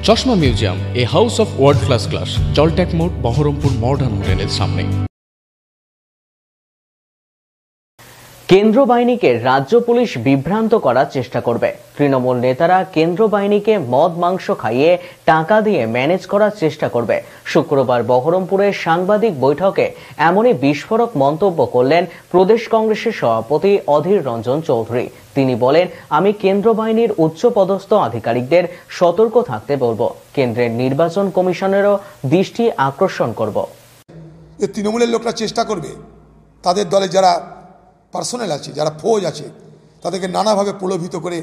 চশমা museum, a house of world class, জলট্যাক মোড়, বহরমপুর মডার্ন হোটেলের সামনে। কেন্দ্র বাহিনীকে রাজ্য পুলিশ বিভ্রান্ত করার চেষ্টা করবে। তৃণমূল নেতারা কেন্দ্র বাহিনীকে মদ মাংস খাইয়ে টাকা দিয়ে ম্যানেজ করার চেষ্টা করবে। শুক্রবার বহরমপুরের সাংবাদিক বৈঠকে এমনই বিস্ফোরক মন্তব্য করলেন প্রদেশ কংগ্রেসের সভাপতি অধীর রঞ্জন চৌধুরী। তিনি বলেন, আমি কেন্দ্র বাহিনীর উচ্চপদস্থ আধিকারিকদের সতর্ক থাকতে বলবো, কেন্দ্রের নির্বাচন কমিশনেরও দৃষ্টি আকর্ষণ করব। তৃণমূলের লোকরা চেষ্টা করবে তাদের দলে যারা পার্সোনাল আছে, যারা ফৌজ আছে, তাদেরকে নানাভাবে প্রলোভিত করে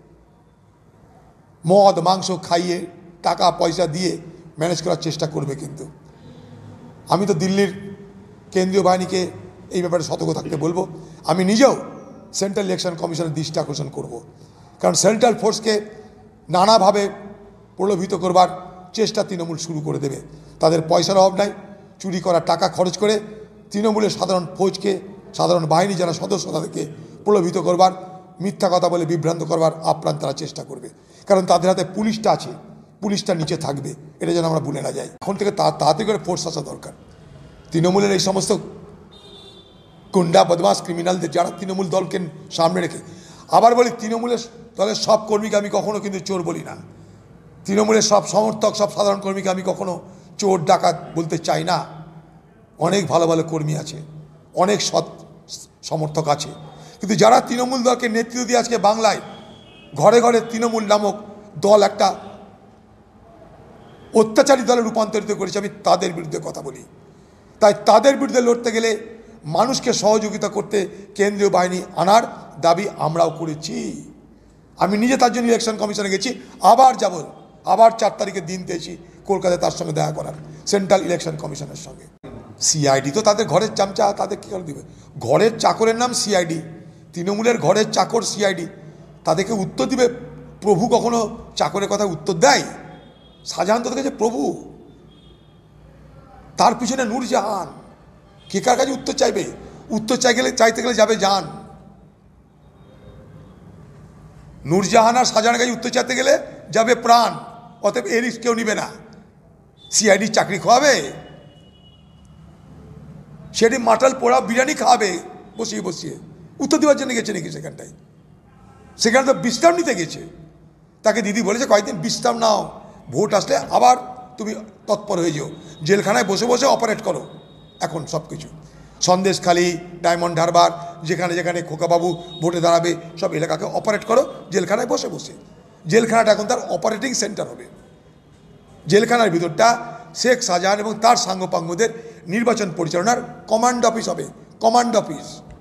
মদ মাংস খাইয়ে টাকা পয়সা দিয়ে ম্যানেজ করার চেষ্টা করবে। কিন্তু আমি তো দিল্লির কেন্দ্রীয় বাহিনীকে এই ব্যাপারে সতর্ক থাকতে বলবো। আমি নিজেও সেন্ট্রাল ইলেকশন কমিশনের দৃষ্টি আকর্ষণ করব, কারণ সেন্ট্রাল ফোর্সকে নানাভাবে প্রলোভিত করবার চেষ্টা তৃণমূল শুরু করে দেবে। তাদের পয়সার অভাব নাই, চুরি করা টাকা খরচ করে তৃণমূলের সাধারণ ফৌজকে, সাধারণ বাহিনী যারা সদস্য, তাদেরকে প্রলোভিত করবার, মিথ্যা কথা বলে বিভ্রান্ত করবার আপ্রাণ তারা চেষ্টা করবে। কারণ তাদের হাতে পুলিশটা আছে, পুলিশটা নিচে থাকবে, এটা যেন আমরা ভুলে না যাই। এখন থেকে তাড়াতাড়ি করে ফোর্স আসা দরকার। তৃণমূলের এই সমস্ত গুন্ডা বদমাস ক্রিমিনালদের, যারা তৃণমূল দলকে সামনে রেখে, আবার বলি তৃণমূলের দলের সব কর্মীকে আমি কখনো কিন্তু চোর বলি না। তৃণমূলের সব সমর্থক, সব সাধারণ কর্মীকে আমি কখনো চোর ডাকাত বলতে চাই না। অনেক ভালো ভালো কর্মী আছে, অনেক সৎ সমর্থক আছে, কিন্তু যারা তৃণমূল দলকে নেতৃত্ব দিয়ে আজকে বাংলায় ঘরে ঘরে তৃণমূল নামক দল একটা অত্যাচারী দলে রূপান্তরিত করেছে, আমি তাদের বিরুদ্ধে কথা বলি। তাই তাদের বিরুদ্ধে লড়তে গেলে মানুষকে সহযোগিতা করতে কেন্দ্রীয় বাহিনী আনার দাবি আমরাও করেছি। আমি নিজে তার জন্য ইলেকশন কমিশনে গেছি, আবার যাব, আবার 4 তারিখে দিন পেয়েছি কলকাতায় তার সঙ্গে দেখা করার, সেন্ট্রাল ইলেকশন কমিশনের সঙ্গে। সিআইডি তো তাদের ঘরের চামচা, তাদের কী করে দেবে? ঘরের চাকরের নাম সিআইডি, তৃণমূলের ঘরের চাকর সিআইডি, তাদেরকে উত্তর দিবে। প্রভু কখনো চাকরের কথা উত্তর দেয়? শাহজাহান তো দেখেছে প্রভু, তার পিছনে নূরজাহান, কে কার কাছে উত্তর চাইবে? উত্তর চাইতে গেলে যাবে জান। নূরজাহান আর শাহজাহানের কাছে উত্তর চাইতে গেলে যাবে প্রাণ। অতএব এর রিস্ক কেউ নিবে না। সিআইডির চাকরি খাওয়াবে, সেটি মাটাল পোড়া বিরিয়ানি খাওয়াবে বসিয়ে বসিয়ে। উত্তর দেওয়ার জন্য গেছে নাকি সেখানটায়? সেখানে তো বিশ্রাম নিতে গেছে। তাকে দিদি বলেছে কয়েকদিন বিশ্রাম নাও, ভোট আসলে আবার তুমি তৎপর হয়ে যাও, জেলখানায় বসে বসে অপারেট করো। এখন সব কিছু সন্দেশখালি, ডায়মন্ড হারবার, যেখানে যেখানে খোকাবাবু ভোটে দাঁড়াবে সব এলাকাকে অপারেট করো জেলখানায় বসে বসে। জেলখানাটা এখন তার অপারেটিং সেন্টার হবে। জেলখানার ভিতরটা শেখ শাহজাহান এবং তার সাঙ্গপাঙ্গদের নির্বাচন পরিচালনার কমান্ড অফিস হবে, কমান্ড অফিস।